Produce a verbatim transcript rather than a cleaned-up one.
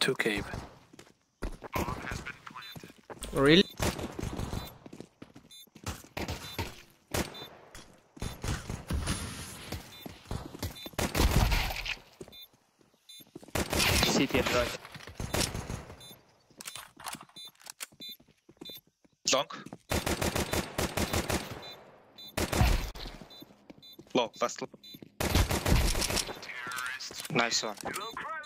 Two cave. Really? City and right. Long. Low, fast. Nice one.